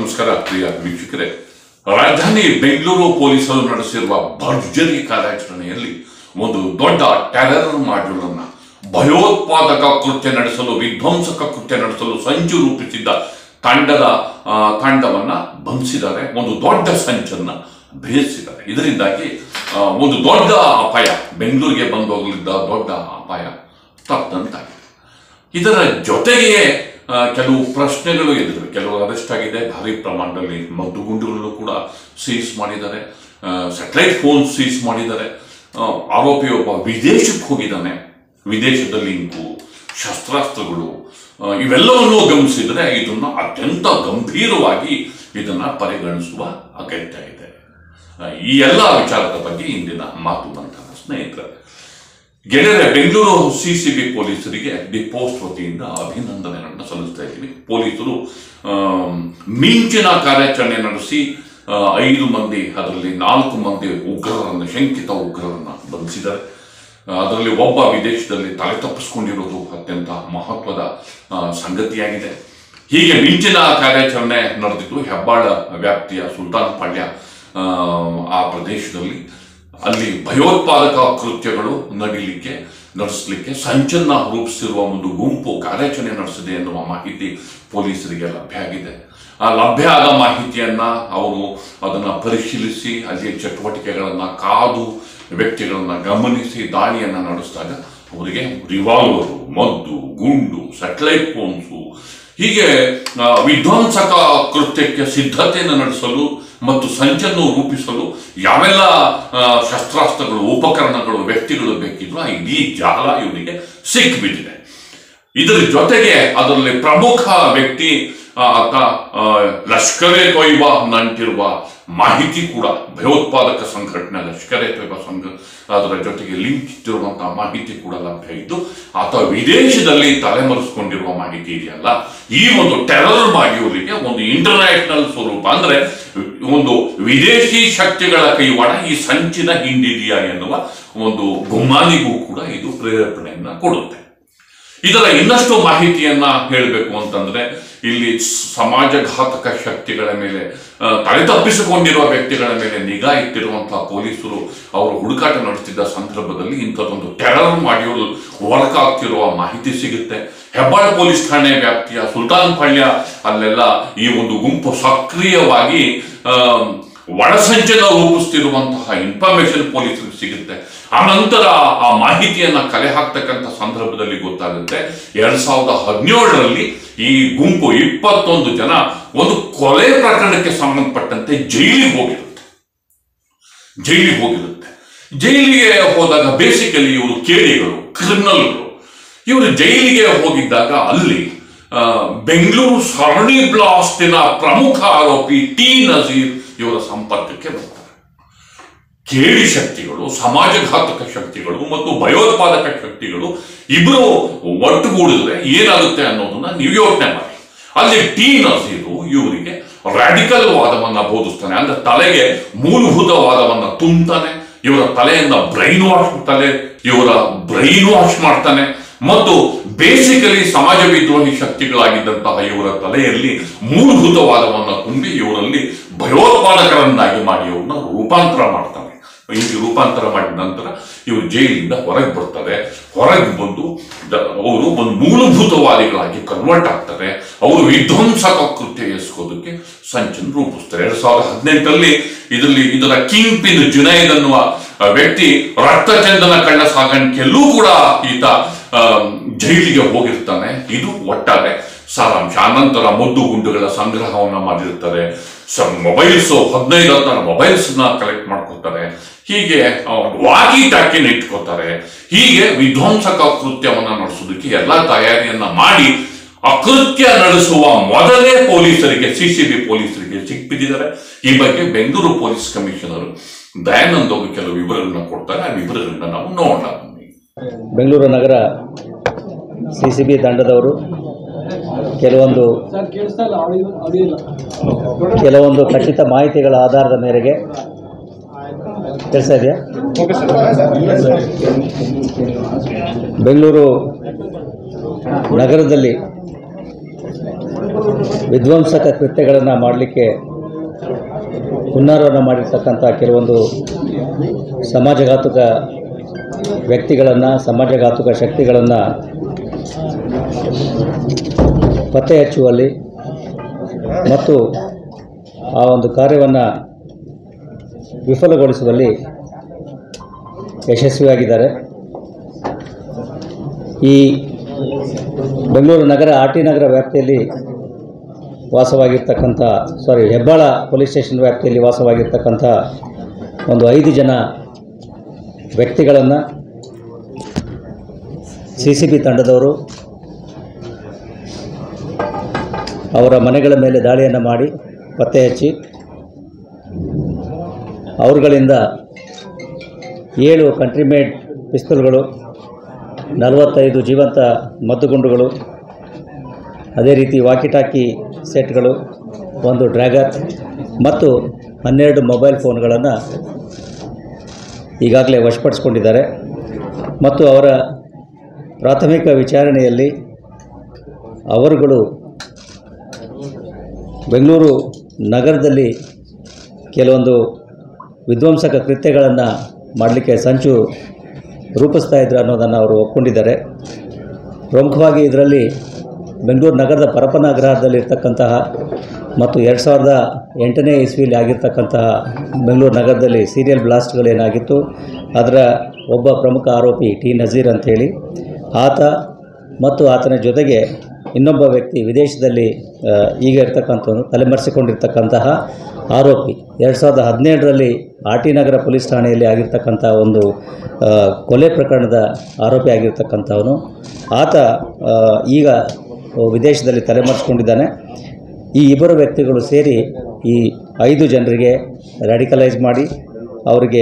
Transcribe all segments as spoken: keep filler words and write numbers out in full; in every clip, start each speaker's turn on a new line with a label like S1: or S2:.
S1: ನಮಸ್ಕಾರ ಪ್ರಿಯ ವೀಕ್ಷಕರೇ, ರಾಜಧಾನಿ ಬೆಂಗಳೂರು ಪೊಲೀಸರು ನಡೆಸಿರುವ ಭರ್ಜರಿ ಕಾರ್ಯಾಚರಣೆಯಲ್ಲಿ ಒಂದು ದೊಡ್ಡ ಟೆರರ್ ಮಾಡ್ಯೂಲ್ ಅನ್ನು ಭಯೋತ್ಪಾದಕ ಕೃತ್ಯ ನಡೆಸಲು ವಿಧ್ವಂಸಕ ಕೃತ್ಯ ನಡೆಸಲು ಸಂಚು ರೂಪಿಸಿದ್ದ ತಂಡದ ತಂಡವನ್ನ ಬಂಧಿಸಿದ್ದಾರೆ. ಒಂದು ದೊಡ್ಡ ಸಂಚನ್ನ ಭೇದಿಸಿದ್ದಾರೆ. ಇದರಿಂದಾಗಿ ಒಂದು ದೊಡ್ಡ ಅಪಾಯ, ಬೆಂಗಳೂರಿಗೆ ಬಂದು ಹೋಗಲಿದ್ದ ದೊಡ್ಡ ಅಪಾಯ ತಪ್ಪದಂತಾಗಿದೆ. ಇದರ ಜೊತೆಗೆ ಕೆಲವು ಪ್ರಶ್ನೆಗಳು ಎದುರಿವೆ. ಕೆಲವು ಅರೆಸ್ಟ್ ಆಗಿದೆ, ಭಾರಿ ಪ್ರಮಾಣದಲ್ಲಿ ಮದ್ದುಗುಂಡುಗಳನ್ನು ಕೂಡ ಸೀಸ್ ಮಾಡಿದ್ದಾರೆ, ಸ್ಯಾಟಲೈಟ್ ಫೋನ್ ಸೀಸ್ ಮಾಡಿದ್ದಾರೆ. ಆರೋಪಿಯೊಬ್ಬ ವಿದೇಶಕ್ಕೆ ಹೋಗಿದ್ದಾನೆ, ವಿದೇಶದ ಲಿಂಕು, ಶಸ್ತ್ರಾಸ್ತ್ರಗಳು ಇವೆಲ್ಲವನ್ನೂ ಗಮನಿಸಿದರೆ ಇದನ್ನು ಅತ್ಯಂತ ಗಂಭೀರವಾಗಿ ಇದನ್ನ ಪರಿಗಣಿಸುವ ಅಗತ್ಯ ಇದೆ. ಈ ಎಲ್ಲ ವಿಚಾರದ ಬಗ್ಗೆ ಇಂದಿನ ಮಾತು ಬಂತಹ ಸ್ನೇಹಿತರೆ, ಗೆಳೆಯರೆ, ಬೆಂಗಳೂರು ಸಿಸಿಬಿ ಪೊಲೀಸರಿಗೆ ದಿ ಪೋಸ್ಟ್ ವತಿಯಿಂದ ಅಭಿನಂದನೆಗಳನ್ನು ಸಲ್ಲಿಸ್ತಾ ಇದ್ದೀವಿ. ಪೊಲೀಸರು ಮಿಂಚಿನ ಕಾರ್ಯಾಚರಣೆ ನಡೆಸಿ ಐದು ಮಂದಿ, ಅದರಲ್ಲಿ ನಾಲ್ಕು ಮಂದಿ ಉಗ್ರರನ್ನು, ಶಂಕಿತ ಉಗ್ರರನ್ನು ಬಂಧಿಸಿದ್ದಾರೆ. ಅದರಲ್ಲಿ ಒಬ್ಬ ವಿದೇಶದಲ್ಲಿ ತಲೆ ತಪ್ಪಿಸ್ಕೊಂಡಿರೋದು ಅತ್ಯಂತ ಮಹತ್ವದ ಸಂಗತಿಯಾಗಿದೆ. ಹೀಗೆ ಮಿಂಚಿನ ಕಾರ್ಯಾಚರಣೆ ನಡೆದಿದ್ದು ಹೆಬ್ಬಾಳ ವ್ಯಾಪ್ತಿಯ ಸುಲ್ತಾನ್ ಪಾಳ್ಯ ಆ ಪ್ರದೇಶದಲ್ಲಿ. ಅಲ್ಲಿ ಭಯೋತ್ಪಾದಕ ಕೃತ್ಯಗಳು ನಡೀಲಿಕ್ಕೆ ನಡೆಸಲಿಕ್ಕೆ ಸಂಚನ್ನ ರೂಪಿಸಿರುವ ಒಂದು ಗುಂಪು ಕಾರ್ಯಾಚರಣೆ ನಡೆಸಿದೆ ಎನ್ನುವ ಮಾಹಿತಿ ಪೊಲೀಸರಿಗೆ ಲಭ್ಯ ಆಗಿದೆ. ಆ ಲಭ್ಯ ಆದ ಮಾಹಿತಿಯನ್ನ ಅವರು ಅದನ್ನ ಪರಿಶೀಲಿಸಿ ಅಲ್ಲಿ ಚಟುವಟಿಕೆಗಳನ್ನ ಕಾದು ವ್ಯಕ್ತಿಗಳನ್ನ ಗಮನಿಸಿ ದಾಳಿಯನ್ನ ನಡೆಸಿದಾಗ ಅವರಿಗೆ ರಿವಾಲ್ವರು, ಮದ್ದು, ಗುಂಡು, ಸ್ಯಾಟಲೈಟ್ ಫೋನ್ಸು, ಹೀಗೆ ವಿಧ್ವಂಸಕ ಕೃತ್ಯಕ್ಕೆ ಸಿದ್ಧತೆಯನ್ನು ನಡೆಸಲು ಮತ್ತು ಸಂಚನ್ನು ರೂಪಿಸಲು ಯಾವೆಲ್ಲ ಶಸ್ತ್ರಾಸ್ತ್ರಗಳು, ಉಪಕರಣಗಳು, ವ್ಯಕ್ತಿಗಳು ಬೇಕಿದ್ರು ಆ ಇಡೀ ಜಾಲ ಇವರಿಗೆ ಸಿಕ್ಕಿಬಿದ್ದಿದೆ. ಇದರ ಜೊತೆಗೆ ಅದರಲ್ಲಿ ಪ್ರಮುಖ ವ್ಯಕ್ತಿ ಆತ ಲಷ್ಕರ್ ಎ ತೊಯ್ಬಾ ನಂಟಿರುವ ಮಾಹಿತಿ ಕೂಡ, ಭಯೋತ್ಪಾದಕ ಸಂಘಟನೆ ಲಷ್ಕರ್ ಎ ತೊಯ್ಬಾ ಸಂಘ ಅದರ ಜೊತೆಗೆ ಲಿಂಕ್ ಇಟ್ಟಿರುವಂತಹ ಮಾಹಿತಿ ಕೂಡ ಲಭ್ಯ ಇದ್ದು, ಆತ ವಿದೇಶದಲ್ಲಿ ತಲೆಮರೆಸಿಕೊಂಡಿರುವ ಮಾಹಿತಿ ಇದೆಯಲ್ಲ, ಈ ಒಂದು ಟೆರರ್ ಮಾಡ್ಯೂಲ್ಗೆ ಒಂದು ಇಂಟರ್ನ್ಯಾಷನಲ್ ಸ್ವರೂಪ, ಅಂದ್ರೆ ಒಂದು ವಿದೇಶಿ ಶಕ್ತಿಗಳ ಕೈವಾಡ ಈ ಸಂಚಿನ ಹಿಂದಿದೆಯಾ ಎನ್ನುವ ಒಂದು ಗುಮಾನಿಗೂ ಕೂಡ ಇದು ಪ್ರೇರೇಪಣೆಯನ್ನ ಕೊಡುತ್ತೆ. ಇದರ ಇನ್ನಷ್ಟು ಮಾಹಿತಿಯನ್ನ ಹೇಳಬೇಕು ಅಂತಂದ್ರೆ, ಇಲ್ಲಿ ಸಮಾಜಘಾತಕ ಶಕ್ತಿಗಳ ಮೇಲೆ, ತಲೆ ತಪ್ಪಿಸಿಕೊಂಡಿರುವ ವ್ಯಕ್ತಿಗಳ ಮೇಲೆ ನಿಗಾ ಇಟ್ಟಿರುವಂತಹ ಪೊಲೀಸರು ಅವರು ಹುಡುಕಾಟ ನಡೆಸುತ್ತಿದ್ದ ಸಂದರ್ಭದಲ್ಲಿ ಇಂಥದ್ದೊಂದು ಟೆರರ್ ಮಾಡ್ಯೂಲ್ ವರ್ಕ್ ಆಗ್ತಿರುವ ಮಾಹಿತಿ ಸಿಗುತ್ತೆ. ಹೆಬ್ಬಾಳ ಪೊಲೀಸ್ ಠಾಣೆ ವ್ಯಾಪ್ತಿಯ ಸುಲ್ತಾನ್ ಪಾಳ್ಯ ಅಲ್ಲೆಲ್ಲ ಈ ಒಂದು ಗುಂಪು ಸಕ್ರಿಯವಾಗಿ ಒಳಸಂಚನ ರೂಪಿಸ್ತಿರುವಂತಹ ಇನ್ಫಾರ್ಮೇಶನ್ ಪೊಲೀಸರಿಗೆ ಸಿಗುತ್ತೆ. ಆ ನಂತರ ಆ ಮಾಹಿತಿಯನ್ನ ಕಲೆ ಹಾಕ್ತಕ್ಕಂಥ ಸಂದರ್ಭದಲ್ಲಿ ಗೊತ್ತಾಗುತ್ತೆ, ಎರಡ್ ಸಾವಿರದ ಹದಿನೇಳರಲ್ಲಿ ಈ ಗುಂಪು ಇಪ್ಪತ್ತೊಂದು ಜನ ಒಂದು ಕೊಲೆ ಪ್ರಕರಣಕ್ಕೆ ಸಂಬಂಧಪಟ್ಟಂತೆ ಜೈಲಿಗೆ ಹೋಗಿರುತ್ತೆ ಜೈಲಿಗೆ ಹೋಗಿರುತ್ತೆ ಜೈಲಿಗೆ ಹೋದಾಗ ಬೇಸಿಕಲಿ ಇವರು ಕೇಡಿಗಳು, ಕ್ರಿಮಿನಲ್ಗಳು. ಇವರು ಜೈಲಿಗೆ ಹೋಗಿದ್ದಾಗ ಅಲ್ಲಿ ಬೆಂಗಳೂರು ಸರಣಿ ಬ್ಲಾಸ್ಟಿನ ಪ್ರಮುಖ ಆರೋಪಿ ಟಿ ನಜೀರ್ ಇವರ ಸಂಪರ್ಕಕ್ಕೆ ಬರ್ತಾರೆ. ಕೇಡಿ ಶಕ್ತಿಗಳು, ಸಮಾಜಘಾತಕ ಶಕ್ತಿಗಳು ಮತ್ತು ಭಯೋತ್ಪಾದಕ ಶಕ್ತಿಗಳು ಇಬ್ಬರು ಒಟ್ಟುಗೂಡಿದ್ರೆ ಏನಾಗುತ್ತೆ ಅನ್ನೋದನ್ನ ನೀವು ಯೋಚನೆ ಮಾಡಿ. ಅಲ್ಲಿ ಟಿ ನಜೀರು ಇವರಿಗೆ ರಾಡಿಕಲ್ ವಾದವನ್ನ ಬೋಧಿಸ್ತಾನೆ, ಅಂದ್ರೆ ತಲೆಗೆ ಮೂಲಭೂತವಾದವನ್ನ ತುಂಬ್ತಾನೆ, ಇವರ ತಲೆಯನ್ನ ಬ್ರೈನ್ ವಾಶ್ ತಲೆ ಇವರ ಬ್ರೈನ್ ವಾಶ್ ಮಾಡ್ತಾನೆ ಮತ್ತು ಬೇಸಿಕಲಿ ಸಮಾಜ ವಿದ್ರೋಹಿ ಶಕ್ತಿಗಳಾಗಿದ್ದಂತಹ ಇವರ ತಲೆಯಲ್ಲಿ ಮೂಲಭೂತವಾದವನ್ನ ತುಂಬಿ ಇವರಲ್ಲಿ ಭಯೋತ್ಪಾದಕರನ್ನಾಗಿ ಮಾಡಿ ಇವ್ರನ್ನ ರೂಪಾಂತರ ಮಾಡ್ತಾನೆ. ಹೀಗೆ ರೂಪಾಂತರ ಮಾಡಿದ ನಂತರ ಇವರು ಜೈಲಿಂದ ಹೊರಗೆ ಬರ್ತಾರೆ. ಹೊರಗೆ ಬಂದು ಅವರು ಒಂದು ಮೂಲಭೂತವಾದಿಗಳಾಗಿ ಕನ್ವರ್ಟ್ ಆಗ್ತಾರೆ. ಅವರು ವಿಧ್ವಂಸಕ ಕೃತ್ಯ ಎಸಗೋದಕ್ಕೆ ಸಂಚನ್ನು ರೂಪಿಸ್ತಾರೆ. ಎರಡ್ ಸಾವಿರದ ಹದಿನೆಂಟರಲ್ಲಿ ಇದರಲ್ಲಿ ಇದರ ಕಿಂಗ್ ಪಿನ್ ಜುನೈದ್ ಅನ್ನುವ ವ್ಯಕ್ತಿ ರಕ್ತಚಂದನ ಕಳ್ಳ ಸಾಗಾಣಿಕೆಯಲ್ಲೂ ಕೂಡ ಈತ ಜೈಲಿಗೆ ಹೋಗಿರ್ತಾನೆ. ಇದು ಒಟ್ಟಾರೆ ಸಾರಾಂಶ. ಆನಂತರ ಮದ್ದು ಗುಂಡುಗಳ ಸಂಗ್ರಹವನ್ನ ಮಾಡಿರ್ತಾರೆ. ಮೊಬೈಲ್ಸ್ ಹದಿನೈದು ಹತ್ತಾರು ಮೊಬೈಲ್ಸ್ ನ ಕಲೆಕ್ಟ್ ಮಾಡ್ಕೊತಾರೆ. ಹೀಗೆ ವಾಕಿ ಟಾಕಿನ ಇಟ್ಕೋತಾರೆ. ಹೀಗೆ ವಿಧ್ವಂಸಕ ಕೃತ್ಯವನ್ನ ನಡೆಸೋದಕ್ಕೆ ಎಲ್ಲಾ ತಯಾರಿಯನ್ನ ಮಾಡಿ ಅಕೃತ್ಯ ನಡೆಸುವ ಮೊದಲೇ ಪೊಲೀಸರಿಗೆ, ಸಿಸಿಬಿ ಪೊಲೀಸರಿಗೆ ಸಿಕ್ಕಿಬಿದ್ದಿದ್ದಾರೆ. ಈ ಬಗ್ಗೆ ಬೆಂಗಳೂರು ಪೊಲೀಸ್ ಕಮಿಷನರ್ ದಯಾನಂದ್ ಅವರು ಕೆಲವು ವಿವರಗಳನ್ನ ಕೊಡ್ತಾರೆ. ಆ ವಿವರಗಳನ್ನ ನಾವು ನೋಡೋಣ.
S2: ಬೆಂಗಳೂರು ನಗರ ಸಿಸಿಬಿ ತಂಡದವರು ಕೆಲವೊಂದು ಕೆಲವೊಂದು ಖಚಿತ ಮಾಹಿತಿಗಳ ಆಧಾರದ ಮೇರೆಗೆ ಕೆಲಸ ಇದೆಯಾ ಬೆಂಗಳೂರು ನಗರದಲ್ಲಿ ವಿಧ್ವಂಸಕ ಕೃತ್ಯಗಳನ್ನು ಮಾಡಲಿಕ್ಕೆ ಹುನ್ನಾರವನ್ನು ಮಾಡಿರ್ತಕ್ಕಂಥ ಕೆಲವೊಂದು ಸಮಾಜಘಾತುಕ ವ್ಯಕ್ತಿಗಳನ್ನು, ಸಮಾಜಘಾತುಕ ಶಕ್ತಿಗಳನ್ನು ಪತ್ತೆ ಹಚ್ಚುವಲ್ಲಿ ಮತ್ತು ಆ ಒಂದು ಕಾರ್ಯವನ್ನು ವಿಫಲಗೊಳಿಸುವಲ್ಲಿ ಯಶಸ್ವಿಯಾಗಿದ್ದಾರೆ. ಈ ಬೆಂಗಳೂರು ನಗರ ಆರ್ ಟಿ ನಗರ ವ್ಯಾಪ್ತಿಯಲ್ಲಿ ವಾಸವಾಗಿರ್ತಕ್ಕಂಥ ಸಾರಿ ಹೆಬ್ಬಾಳ ಪೊಲೀಸ್ ಸ್ಟೇಷನ್ ವ್ಯಾಪ್ತಿಯಲ್ಲಿ ವಾಸವಾಗಿರ್ತಕ್ಕಂಥ ಒಂದು ಐದು ಜನ ವ್ಯಕ್ತಿಗಳನ್ನು ಸಿ ಸಿ ಬಿ ತಂಡದವರು ಅವರ ಮನೆಗಳ ಮೇಲೆ ದಾಳಿಯನ್ನು ಮಾಡಿ ಪತ್ತೆ ಹಚ್ಚಿ ಅವರುಗಳಿಂದ ಏಳು ಕಂಟ್ರಿಮೇಡ್ ಪಿಸ್ತೂಲ್ಗಳು, ನಲವತ್ತೈದು ಜೀವಂತ ಮದ್ದುಗುಂಡುಗಳು, ಅದೇ ರೀತಿ ವಾಕಿಟಾಕಿ ಸೆಟ್ಗಳು, ಒಂದು ಡ್ರ್ಯಾಗರ್ ಮತ್ತು ಹನ್ನೆರಡು ಮೊಬೈಲ್ ಫೋನ್ಗಳನ್ನು ಈಗಾಗಲೇ ವಶಪಡಿಸಿಕೊಂಡಿದ್ದಾರೆ. ಮತ್ತು ಅವರ ಪ್ರಾಥಮಿಕ ವಿಚಾರಣೆಯಲ್ಲಿ ಅವರುಗಳು ಬೆಂಗಳೂರು ನಗರದಲ್ಲಿ ಕೆಲವೊಂದು ವಿಧ್ವಂಸಕ ಕೃತ್ಯಗಳನ್ನು ಮಾಡಲಿಕ್ಕೆ ಸಂಚು ರೂಪಿಸ್ತಾ ಇದ್ರು ಅನ್ನೋದನ್ನು ಅವರು ಒಪ್ಕೊಂಡಿದ್ದಾರೆ. ಪ್ರಮುಖವಾಗಿ ಇದರಲ್ಲಿ ಬೆಂಗಳೂರು ನಗರದ ಪರಪ್ಪನ ಅಗ್ರಹಾರದಲ್ಲಿರ್ತಕ್ಕಂತಹ ಮತ್ತು ಎರಡು ಸಾವಿರದ ಎಂಟನೇ ಇಸ್ವಿಯಲ್ಲಿ ಆಗಿರ್ತಕ್ಕಂತಹ ಬೆಂಗಳೂರು ನಗರದಲ್ಲಿ ಸೀರಿಯಲ್ ಬ್ಲಾಸ್ಟ್ಗಳೇನಾಗಿತ್ತು, ಅದರ ಒಬ್ಬ ಪ್ರಮುಖ ಆರೋಪಿ ಟಿ ನಜೀರ್ ಅಂಥೇಳಿ, ಆತ ಮತ್ತು ಆತನ ಜೊತೆಗೆ ಇನ್ನೊಬ್ಬ ವ್ಯಕ್ತಿ ವಿದೇಶದಲ್ಲಿ ಈಗ ಇರ್ತಕ್ಕಂಥವನು ತಲೆಮರೆಸಿಕೊಂಡಿರ್ತಕ್ಕಂತಹ ಆರೋಪಿ ಎರಡು ಸಾವಿರದ ಹದಿನೇಳರಲ್ಲಿ ಆರ್ ಟಿ ನಗರ ಪೊಲೀಸ್ ಠಾಣೆಯಲ್ಲಿ ಆಗಿರ್ತಕ್ಕಂಥ ಒಂದು ಕೊಲೆ ಪ್ರಕರಣದ ಆರೋಪಿ ಆಗಿರ್ತಕ್ಕಂಥವನು, ಆತ ಈಗ ವಿದೇಶದಲ್ಲಿ ತಲೆಮರೆಸಿಕೊಂಡಿದ್ದಾನೆ. ಈ ಇಬ್ಬರು ವ್ಯಕ್ತಿಗಳು ಸೇರಿ ಈ ಐದು ಜನರಿಗೆ ರ್ಯಾಡಿಕಲೈಸ್ ಮಾಡಿ ಅವರಿಗೆ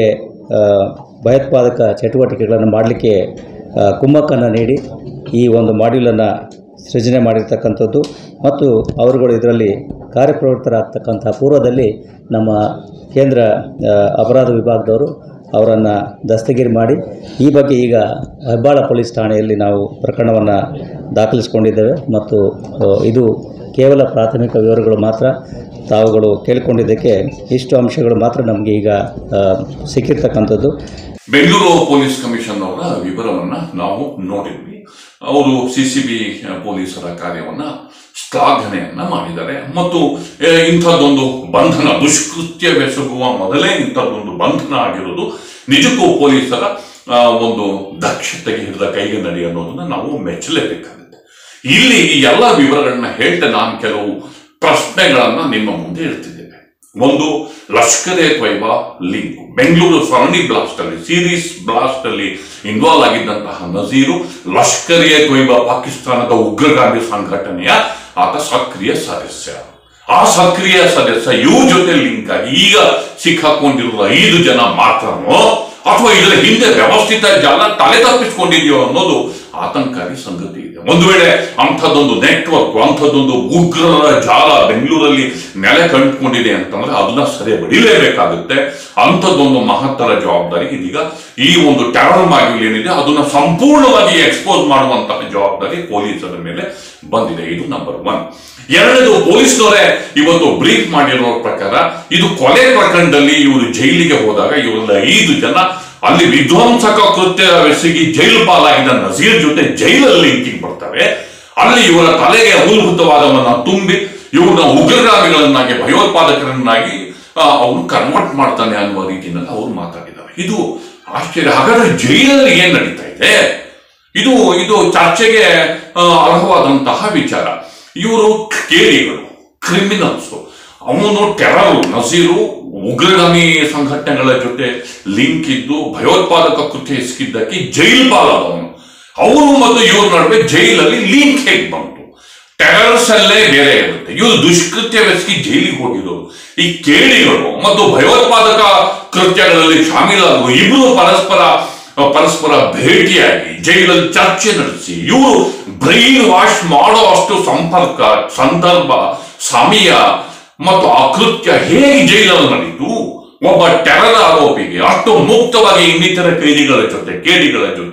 S2: ಭಯೋತ್ಪಾದಕ ಚಟುವಟಿಕೆಗಳನ್ನು ಮಾಡಲಿಕ್ಕೆ ಕುಮ್ಮಕ್ಕನ್ನು ನೀಡಿ ಈ ಒಂದು ಮಾಡ್ಯೂಲನ್ನು ಸೃಜನೆ ಮಾಡಿರ್ತಕ್ಕಂಥದ್ದು. ಮತ್ತು ಅವರುಗಳು ಇದರಲ್ಲಿ ಕಾರ್ಯಪ್ರವೃತ್ತರಾಗ್ತಕ್ಕಂಥ ಪೂರ್ವದಲ್ಲಿ ನಮ್ಮ ಕೇಂದ್ರ ಅಪರಾಧ ವಿಭಾಗದವರು ಅವರನ್ನು ದಸ್ತಗಿರಿ ಮಾಡಿ ಈ ಬಗ್ಗೆ ಈಗ ಹೆಬ್ಬಾಳ ಪೊಲೀಸ್ ಠಾಣೆಯಲ್ಲಿ ನಾವು ಪ್ರಕರಣವನ್ನು ದಾಖಲಿಸಿಕೊಂಡಿದ್ದೇವೆ. ಮತ್ತು ಇದು ಕೇವಲ ಪ್ರಾಥಮಿಕ ವಿವರಗಳು ಮಾತ್ರ, ತಾವುಗಳು ಕೇಳಿಕೊಂಡಿದ್ದಕ್ಕೆ ಇಷ್ಟು ಅಂಶಗಳು ಮಾತ್ರ ನಮಗೆ ಈಗ ಸಿಕ್ಕಿರ್ತಕ್ಕಂಥದ್ದು.
S1: ಬೆಂಗಳೂರು ಪೊಲೀಸ್ ಕಮಿಷನ್ ಅವರ ವಿವರವನ್ನು ನಾವು ನೋಡಿದ್ವಿ. ಅವರು ಸಿ ಸಿ ಬಿ ಪೊಲೀಸರ ಕಾರ್ಯವನ್ನ ಶ್ಲಾಘನೆಯನ್ನ ಮಾಡಿದ್ದಾರೆ. ಮತ್ತು ಇಂಥದ್ದೊಂದು ಬಂಧನ, ದುಷ್ಕೃತ್ಯವೆಸಗುವ ಮೊದಲೇ ಇಂಥದ್ದೊಂದು ಬಂಧನ ಆಗಿರೋದು ನಿಜಕ್ಕೂ ಪೊಲೀಸರ ಒಂದು ದಕ್ಷತೆಗೆ ಹಿಡಿದ ಕೈಗೆ ನಡಿ ಅನ್ನೋದನ್ನ ನಾವು ಮೆಚ್ಚಲೇಬೇಕಾಗುತ್ತೆ. ಇಲ್ಲಿ ಈ ಎಲ್ಲ ವಿವರಗಳನ್ನ ಹೇಳ್ತಾ ನಾನು ಕೆಲವು ಪ್ರಶ್ನೆಗಳನ್ನ ನಿಮ್ಮ ಮುಂದೆ ಇಡ್ತಿದ್ದೇನೆ. ಒಂದು, ಲಷ್ಕರ್ ಎ ತೊಯ್ಬಾ ಲಿಂಕ್, ಬೆಂಗಳೂರು ಸರಣಿ ಬ್ಲಾಸ್ಟ್ ಅಲ್ಲಿ, ಸೀರೀಸ್ ಬ್ಲಾಸ್ಟ್ ಅಲ್ಲಿ ಇನ್ವಾಲ್ವ್ ಆಗಿದ್ದಂತಹ ನಜೀರು ಲಷ್ಕರ್ ಎ ತೊಯ್ಬಾ ಪಾಕಿಸ್ತಾನದ ಉಗ್ರಗಾಮಿ ಸಂಘಟನೆಯ ಆತ ಸಕ್ರಿಯ ಸದಸ್ಯ. ಆ ಸಕ್ರಿಯ ಸದಸ್ಯ ಇವ್ರ ಜೊತೆ ಲಿಂಕ್ ಆಗಿ ಈಗ ಸಿಕ್ಕಾಕೊಂಡಿರುವ ಐದು ಜನ ಮಾತ್ರನೋ ಅಥವಾ ಇದರ ಹಿಂದೆ ವ್ಯವಸ್ಥಿತ ಜಾಲ ತಲೆ ತಪ್ಪಿಸ್ಕೊಂಡಿದೆಯೋ ಅನ್ನೋದು ಆತಂಕಕಾರಿ ಸಂಗತಿ ಇದೆ. ಒಂದು ವೇಳೆ ಅಂಥದ್ದೊಂದು ನೆಟ್ವರ್ಕ್, ಅಂಥದ್ದೊಂದು ಉಗ್ರರ ಜಾಲ ಬೆಂಗಳೂರಲ್ಲಿ ನೆಲೆ ಕಂಡುಕೊಂಡಿದೆ ಅಂತಂದ್ರೆ ಅದನ್ನ ಸರಿ ಬಡಿಲೇಬೇಕಾಗುತ್ತೆ. ಅಂಥದ್ದೊಂದು ಮಹತ್ತರ ಜವಾಬ್ದಾರಿ ಇದೀಗ ಈ ಒಂದು ಟೆರರ್ ಮಾಡ್ಯೂಲ್ ಏನಿದೆ ಅದನ್ನ ಸಂಪೂರ್ಣವಾಗಿ ಎಕ್ಸ್ಪೋಸ್ ಮಾಡುವಂತಹ ಜವಾಬ್ದಾರಿ ಪೊಲೀಸರ ಮೇಲೆ ಬಂದಿದೆ. ಇದು ನಂಬರ್ ಒನ್. ಎರಡನೇದು, ಪೊಲೀಸ್ನವರೇ ಇವತ್ತು ಬ್ರೀಫ್ ಮಾಡಿರೋ ಪ್ರಕಾರ ಇದು ಕೊಲೆ ಪ್ರಕರಣದಲ್ಲಿ ಇವರು ಜೈಲಿಗೆ ಹೋದಾಗ ಇವರೆಲ್ಲ ಐದು ಜನ ಅಲ್ಲಿ ವಿಧ್ವಂಸಕ ಕೃತ್ಯವೆಸಗಿ ಜೈಲು ಪಾಲಾಗಿದ್ದ ನಜೀರ್ ಜೊತೆ ಜೈಲಲ್ಲಿ ಲಿಂಕಿಂಗ್ ಬರ್ತವೆ. ಅಲ್ಲಿ ಇವರ ತಲೆಗೆ ಮೂಲಭೂತವಾದವನ್ನ ತುಂಬಿ ಇವ್ರನ್ನ ಉಗ್ರಗಾಮಿಗಳನ್ನಾಗಿ, ಭಯೋತ್ಪಾದಕರನ್ನಾಗಿ ಅವನು ಕನ್ವರ್ಟ್ ಮಾಡ್ತಾನೆ ಅನ್ನುವ ರೀತಿಯಲ್ಲಿ ಅವ್ರು ಮಾತಾಡಿದ್ದಾರೆ. ಇದು ಆಶ್ಚರ್ಯ. ಹಾಗಾದ್ರೆ ಜೈಲಲ್ಲಿ ಏನ್ ನಡೀತಾ ಇದೆ? ಇದು ಇದು ಚರ್ಚೆಗೆ ಅರ್ಹವಾದಂತಹ ವಿಚಾರ. ಇವರು ಕೇಳಿಗಳು, ಕ್ರಿಮಿನಲ್ಸ್, ಅವನು ಟೆರರ್, ನಜೀರು ಉಗ್ರಗಾಮಿ ಸಂಘಟನೆಗಳ ಜೊತೆ ಲಿಂಕ್ ಇದ್ದು ಭಯೋತ್ಪಾದಕ ಕೃತ್ಯ ಎಸಗಿದ್ದಕ್ಕೆ ಜೈಲು ಪಾಲಾದವನು. ಅವರು ಮತ್ತು ಇವ್ರ ನಡುವೆ ಜೈಲಲ್ಲಿ ಲಿಂಕ್ ಹೇಗೆ ಬಂತು? ಟೆರರ್ಸ್ ಅಲ್ಲೇ ಬೇರೆ ಇರುತ್ತೆ, ಇವರು ದುಷ್ಕೃತ್ಯವೆಸಗಿ ಜೈಲಿಗೆ ಹೋಗಿರೋರು. ಈ ಕೇಳಿಗಳು ಮತ್ತು ಭಯೋತ್ಪಾದಕ ಕೃತ್ಯಗಳಲ್ಲಿ ಶಾಮೀಲಾಗುವ ಇಬ್ಬರು ಪರಸ್ಪರ ಪರಸ್ಪರ ಭೇಟಿಯಾಗಿ ಜೈಲಲ್ಲಿ ಚರ್ಚೆ ನಡೆಸಿ ಇವರು ಬ್ರೈನ್ ವಾಶ್ ಮಾಡೋ ಅಷ್ಟು ಸಂಪರ್ಕ, ಸಂದರ್ಭ, ಸಮಯ ಮತ್ತು ಆ ಕೃತ್ಯ ಹೇಗೆ ಜೈಲಲ್ಲಿ ನಡೀತು? ಒಬ್ಬ ಟೆರರ್ ಆರೋಪಿಗೆ ಅಷ್ಟು ಮುಕ್ತವಾಗಿ ಇನ್ನಿತರ ಕೈದಿಗಳ ಜೊತೆ, ಕೇಡಿಗಳ ಜೊತೆ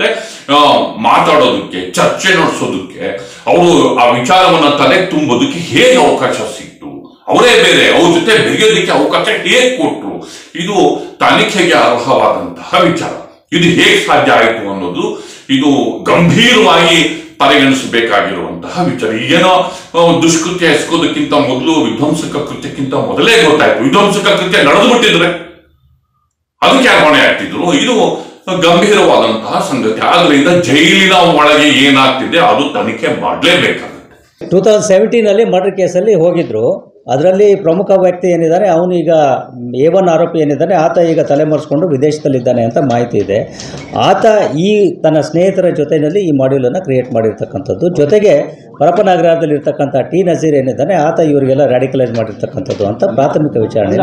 S1: ಮಾತಾಡೋದಕ್ಕೆ, ಚರ್ಚೆ ನಡೆಸೋದಕ್ಕೆ, ಅವರು ಆ ವಿಚಾರವನ್ನ ತಲೆ ತುಂಬೋದಕ್ಕೆ ಹೇಗೆ ಅವಕಾಶ ಸಿಕ್ತು, ಅವರೇ ಬೇರೆ ಅವ್ರ ಜೊತೆ ಬೆರೆಯೋದಕ್ಕೆ ಅವಕಾಶ ಹೇಗೆ ಕೊಟ್ರು, ಇದು ತನಿಖೆಗೆ ಅರ್ಹವಾದಂತಹ ವಿಚಾರ. ಇದು ಹೇಗೆ ಸಾಧ್ಯ ಆಯಿತು ಅನ್ನೋದು ಇದು ಗಂಭೀರವಾಗಿ ಪರಿಗಣಿಸಬೇಕಾಗಿರುವಂತಹ ವಿಚಾರ. ಈಗೇನೋ ದುಷ್ಕೃತ್ಯ ಎಸಗೋದಕ್ಕಿಂತ ಮೊದಲು ವಿಧ್ವಂಸಕ ಕೃತ್ಯಕ್ಕಿಂತ ಮೊದಲೇ ಗೊತ್ತಾಯ್ತು. ವಿಧ್ವಂಸಕ ಕೃತ್ಯ ನಡೆದು ಬಿಟ್ಟಿದ್ರೆ ಅದಕ್ಕೆ ಯಾರು ಹೊಣೆ ಆಗ್ತಿದ್ರು. ಇದು ಗಂಭೀರವಾದಂತಹ ಸಂಗತಿ. ಆದ್ರಿಂದ ಜೈಲಿನ ಒಳಗೆ ಏನಾಗ್ತಿದೆ ಅದು ತನಿಖೆ ಮಾಡಲೇಬೇಕಾಗುತ್ತೆ.
S2: ಟೂ ತೌಸಂಡ್ ಸೆವೆಂಟೀನಲ್ಲಿ ಮರ್ಡರ್ ಕೇಸಲ್ಲಿ ಹೋಗಿದ್ರು. ಅದರಲ್ಲಿ ಪ್ರಮುಖ ವ್ಯಕ್ತಿ ಏನಿದ್ದಾರೆ, ಅವನು ಈಗ ಎ ಒನ್ ಆರೋಪಿ ಏನಿದ್ದಾನೆ, ಆತ ಈಗ ತಲೆಮರೆಸ್ಕೊಂಡು ವಿದೇಶದಲ್ಲಿದ್ದಾನೆ ಅಂತ ಮಾಹಿತಿ ಇದೆ. ಆತ ಈ ತನ್ನ ಸ್ನೇಹಿತರ ಜೊತೆಯಲ್ಲಿ ಈ ಮಾಡ್ಯೂಲನ್ನು ಕ್ರಿಯೇಟ್ ಮಾಡಿರ್ತಕ್ಕಂಥದ್ದು. ಜೊತೆಗೆ ಪರಪನಗರದಲ್ಲಿರ್ತಕ್ಕಂಥ ಟಿ ನಜೀರ್ ಏನಿದ್ದಾನೆ, ಆತ ಇವರಿಗೆಲ್ಲ ರ್ಯಾಡಿಕಲೈಸ್ ಮಾಡಿರ್ತಕ್ಕಂಥದ್ದು ಅಂತ ಪ್ರಾಥಮಿಕ ವಿಚಾರಣೆ.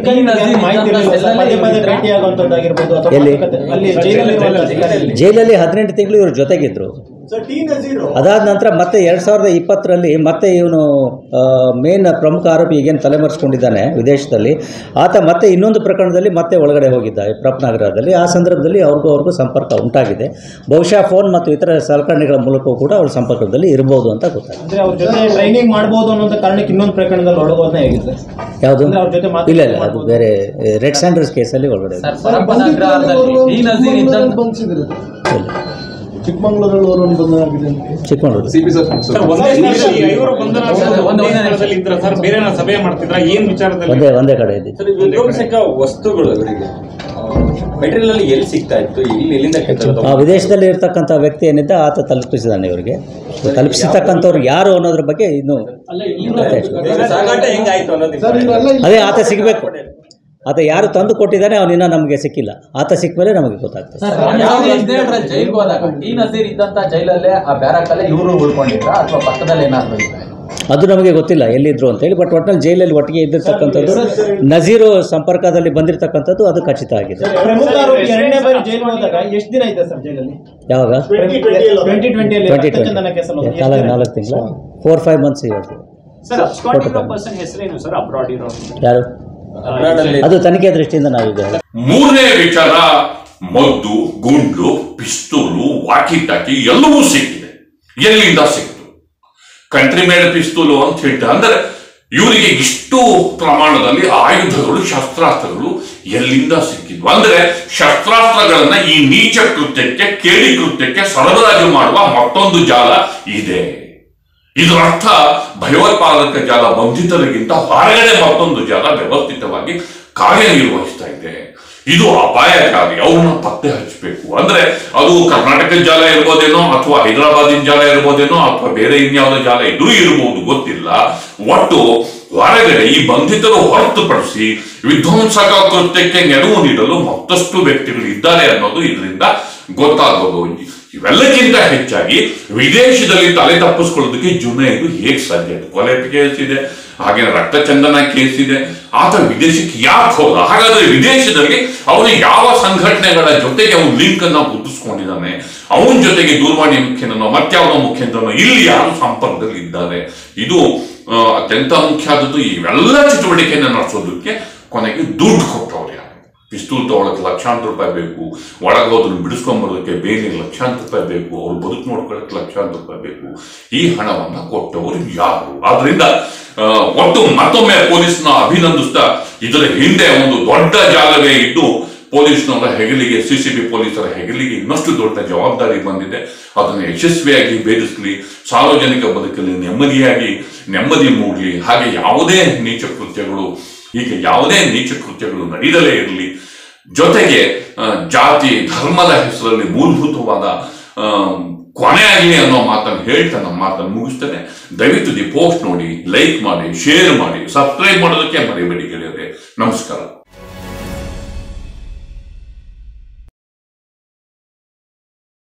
S2: ಎಲ್ಲಿ ಜೈಲಲ್ಲಿ ಹದಿನೆಂಟು ತಿಂಗಳು ಇವರು ಜೊತೆಗಿದ್ರು. ಅದಾದ ನಂತರ ಮತ್ತೆ ಎರಡು ಸಾವಿರದ ಇಪ್ಪತ್ತರಲ್ಲಿ ಮತ್ತೆ ಇವನು ಮೇನ್ ಪ್ರಮುಖ ಆರೋಪಿ ಈಗೇನು ತಲೆಮರೆಸ್ಕೊಂಡಿದ್ದಾನೆ ವಿದೇಶದಲ್ಲಿ, ಆತ ಮತ್ತೆ ಇನ್ನೊಂದು ಪ್ರಕರಣದಲ್ಲಿ ಮತ್ತೆ ಒಳಗಡೆ ಹೋಗಿದ್ದ ಪ್ರಪ್ನಗರದಲ್ಲಿ. ಆ ಸಂದರ್ಭದಲ್ಲಿ ಅವ್ರಿಗೂ ಅವ್ರಿಗೂ ಸಂಪರ್ಕ ಉಂಟಾಗಿದೆ. ಬಹುಶಃ ಫೋನ್ ಮತ್ತು ಇತರ ಸಲಕರಣೆಗಳ ಮೂಲಕವೂ ಕೂಡ ಅವ್ರ ಸಂಪರ್ಕದಲ್ಲಿ ಇರಬಹುದು ಅಂತ ಗೊತ್ತಾಗಿದೆ.
S3: ಅವ್ರ ಜೊತೆ ಟ್ರೈನಿಂಗ್ ಮಾಡಬಹುದು ಅನ್ನೋ ಕಾರಣಕ್ಕೆ ಇನ್ನೊಂದು ಪ್ರಕರಣದಲ್ಲಿ ಒಳಗೋದನ್ನ ಹೇಗಿದೆ.
S2: ಯಾವುದು? ಇಲ್ಲ ಇಲ್ಲ, ಅದು ಬೇರೆ ರೆಡ್ ಸ್ಯಾಂಡರ್ಸ್ ಕೇಸಲ್ಲಿ ಒಳಗಡೆ.
S3: ಚಿಕ್ಕಮಂಗ್ಳೂರಲ್ಲಿ
S2: ಚಿಕ್ಕಮಂಗ್ಳೂರು ಒಂದೇ ಒಂದೇ ಕಡೆ ಇದೆ.
S4: ವಸ್ತುಗಳು ಮೆಟೀರಿಯಲ್ ಎಲ್ಲಿ ಸಿಗ್ತಾ ಇತ್ತು,
S2: ಆ ವಿದೇಶದಲ್ಲಿ ಇರ್ತಕ್ಕಂಥ ವ್ಯಕ್ತಿ ಏನಿದ್ದ ಆತ ತಲುಪಿಸಿದಾನೆ ಇವರಿಗೆ. ತಲುಪಿಸತಕ್ಕಂಥವ್ರು ಯಾರು ಅನ್ನೋದ್ರ ಬಗ್ಗೆ ಇನ್ನು ಅದೇ ಆತ ಸಿಗಬೇಕು. ಆತ ಯಾರು ತಂದು ಕೊಟ್ಟಿದ್ದಾನೆ ಅವನಿನ್ನ ನಮಗೆ ಸಿಕ್ಕಿಲ್ಲ. ಆತ ಸಿಕ್ಕ ಮೇಲೆ ನಮಗೆ ಗೊತ್ತಾಗ್ತದೆ.
S4: ಜೈಲ್ಗೆ ಹೋದಾಗ ಟಿ ನಜೀರ್ ಇದ್ದಂತ ಜೈಲಲ್ಲೇ ಆ ಬ್ಯಾರಕಲ್ಲೇ ಇವರು ಉಳ್ಕೊಂಡಿದ್ರ ಅಥವಾ ಪಕ್ಕದಲ್ಲಿ ಏನಾದ್ರು
S2: ಅದು ನಮಗೆ ಗೊತ್ತಿಲ್ಲ ಎಲ್ಲಿದ್ರು ಅಂತ ಹೇಳಿ. ಬಟ್ ಒಟ್ಟಿನಲ್ಲಿ ಜೈಲಲ್ಲಿ ಒಟ್ಟಿಗೆ ಇದ್ದಿರ್ತಕ್ಕಂಥದ್ದು, ನಜೀರು ಸಂಪರ್ಕದಲ್ಲಿ ಬಂದಿರತಕ್ಕಂಥದ್ದು ಅದು ಖಚಿತ ಆಗಿದೆ. ಯಾವಾಗ? ಟ್ವೆಂಟಿ ಟ್ವೆಂಟಿ ನಾಲ್ಕು ನಾಲ್ಕು ತಿಂಗಳ ಫೋರ್ ಫೈವ್ ಮಂತ್ಸ್ ಇವತ್ತು. ಯಾರು? ಅದು ತನಿಖೆ ದೃಷ್ಟಿಯಿಂದ ನಾವೀಗ.
S1: ಮೂರನೇ ವಿಚಾರ, ಮದ್ದು, ಗುಂಡು, ಪಿಸ್ತೂಲು, ವಾಕಿ ಟಾಕಿ ಎಲ್ಲವೂ ಸಿಕ್ಕಿದೆ. ಎಲ್ಲಿಂದ ಸಿಕ್ತು? ಕಂಟ್ರಿ ಮೇಡ್ ಪಿಸ್ತೂಲು ಅಂತ ಹೇಳ್ತಾರೆ. ಅಂದ್ರೆ ಇವರಿಗೆ ಇಷ್ಟು ಪ್ರಮಾಣದಲ್ಲಿ ಆಯುಧಗಳು, ಶಸ್ತ್ರಾಸ್ತ್ರಗಳು ಎಲ್ಲಿಂದ ಸಿಕ್ಕಿದ್ವು? ಅಂದ್ರೆ ಶಸ್ತ್ರಾಸ್ತ್ರಗಳನ್ನ ಈ ನೀಚ ಕೃತ್ಯಕ್ಕೆ, ಕೇಳಿ ಕೃತ್ಯಕ್ಕೆ ಸರಬರಾಜು ಮಾಡುವ ಮತ್ತೊಂದು ಜಾಲ ಇದೆ. ಇದರ ಅರ್ಥ ಭಯೋತ್ಪಾದಕ ಜಾಲ ಬಂಧಿತರಿಗಿಂತ ಹೊರಗಡೆ ಮತ್ತೊಂದು ಜಾಲ ವ್ಯವಸ್ಥಿತವಾಗಿ ಕಾರ್ಯನಿರ್ವಹಿಸ್ತಾ ಇದೆ. ಇದು ಅಪಾಯಕಾರಿ. ಅವ್ರನ್ನ ಪತ್ತೆ ಹಚ್ಚಬೇಕು. ಅಂದ್ರೆ ಅದು ಕರ್ನಾಟಕ ಜಾಲ ಇರ್ಬೋದೇನೋ, ಅಥವಾ ಹೈದರಾಬಾದಿನ ಜಾಲ ಇರ್ಬೋದೇನೋ, ಅಥವಾ ಬೇರೆ ಇನ್ಯಾವುದೋ ಜಾಲ ಇದ್ರೂ ಇರಬಹುದು, ಗೊತ್ತಿಲ್ಲ. ಒಟ್ಟು ಹೊರಗಡೆ ಈ ಬಂಧಿತರು ಹೊರತುಪಡಿಸಿ ವಿಧ್ವಂಸಕ ಕೃತ್ಯಕ್ಕೆ ನೆರವು ನೀಡಲು ಮತ್ತಷ್ಟು ವ್ಯಕ್ತಿಗಳು ಇದ್ದಾರೆ ಅನ್ನೋದು ಇದರಿಂದ ಗೊತ್ತಾಗೋದು. ಇವೆಲ್ಲಕ್ಕಿಂತ ಹೆಚ್ಚಾಗಿ ವಿದೇಶದಲ್ಲಿ ತಲೆ ತಪ್ಪಿಸ್ಕೊಳ್ಳೋದಕ್ಕೆ ಜುನೈದು ಹೇಗೆ ಸಾಧ್ಯ? ಕೊಲೆ ಕೇಸ್ ಇದೆ, ಹಾಗೆ ರಕ್ತಚಂದನ ಕೇಸ್ ಇದೆ. ಆತ ವಿದೇಶಕ್ಕೆ ಯಾಕೆ ಹೋದ? ಹಾಗಾದ್ರೆ ವಿದೇಶದಲ್ಲಿ ಅವನು ಯಾವ ಸಂಘಟನೆಗಳ ಜೊತೆಗೆ ಅವನು ಲಿಂಕ್ ಅನ್ನ ಗುರುತಿಸ್ಕೊಂಡಿದ್ದಾನೆ? ಅವನ ಜೊತೆಗೆ ದೂರವಾಣಿ ಮುಖ್ಯನೋ ಮತ್ಯಾವುದೋ ಮುಖ್ಯನೋ ಇಲ್ಲಿ ಯಾರು ಸಂಪರ್ಕದಲ್ಲಿ ಇದ್ದಾರೆ? ಇದು ಅತ್ಯಂತ ಮುಖ್ಯ ಆದದ್ದು. ಇವೆಲ್ಲ ಚಟುವಟಿಕೆಯನ್ನು ನಡೆಸೋದಕ್ಕೆ ಕೊನೆಗೆ ದುಡ್ಡು ಕೊಟ್ಟವ್ರು ಯಾರು? ಪಿಸ್ತೂಲ್ ತಗೊಳಕ್ಕೆ ಲಕ್ಷಾಂತರ ರೂಪಾಯಿ ಬೇಕು, ಒಳಗೆ ಹೋದ್ರು ಬಿಡಿಸ್ಕೊಂಡ್ಬರೋದಕ್ಕೆ ಬೇರೆ ಲಕ್ಷಾಂತರ ರೂಪಾಯಿ ಬೇಕು, ಅವ್ರು ಬದುಕು ನೋಡ್ಕೊಳ್ಳೋಕೆ ಲಕ್ಷಾಂತರ ರೂಪಾಯಿ ಬೇಕು. ಈ ಹಣವನ್ನ ಕೊಟ್ಟವರು ಯಾರು? ಆದ್ರಿಂದ ಒಟ್ಟು ಮತ್ತೊಮ್ಮೆ ಪೊಲೀಸ್ನ ಅಭಿನಂದಿಸ್ತಾ, ಇದರ ಹಿಂದೆ ಒಂದು ದೊಡ್ಡ ಜಾಲವೇ ಇದ್ದು ಪೊಲೀಸ್ನವರ ಹೆಗಲಿಗೆ, ಸಿಸಿಬಿ ಪೊಲೀಸರ ಹೆಗಲಿಗೆ ಇನ್ನಷ್ಟು ದೊಡ್ಡ ಜವಾಬ್ದಾರಿ ಬಂದಿದೆ. ಅದನ್ನು ಯಶಸ್ವಿಯಾಗಿ ಭೇದಿಸಲಿ, ಸಾರ್ವಜನಿಕ ಬದುಕಲ್ಲಿ ನೆಮ್ಮದಿಯಾಗಿ ನೆಮ್ಮದಿ ಮೂಡಲಿ. ಹಾಗೆ ಯಾವುದೇ ನೀಚ ಕೃತ್ಯಗಳು ಹೀಗೆ ಯಾವುದೇ ನೀಚ ಕೃತ್ಯಗಳು ನಡೆಯಲೇ ಇರಲಿ. ಜೊತೆಗೆ ಜಾತಿ ಧರ್ಮದ ಹೆಸರಲ್ಲಿ ಮೂಲಭೂತವಾದ ಕೊನೆ ಆಗಲಿ ಅನ್ನೋ ಮಾತನ್ನು ಹೇಳ್ತಾ ನಮ್ಮ ಮಾತನ್ನು ಮುಗಿಸ್ತೇನೆ. ದಯವಿಟ್ಟು ದಿ ಪೋಸ್ಟ್ ನೋಡಿ, ಲೈಕ್ ಮಾಡಿ, ಶೇರ್ ಮಾಡಿ, ಸಬ್ಸ್ಕ್ರೈಬ್ ಮಾಡೋದಕ್ಕೆ ಮರಿಬೇಡಿ ಗೆಳೆಯರೆ. ನಮಸ್ಕಾರ.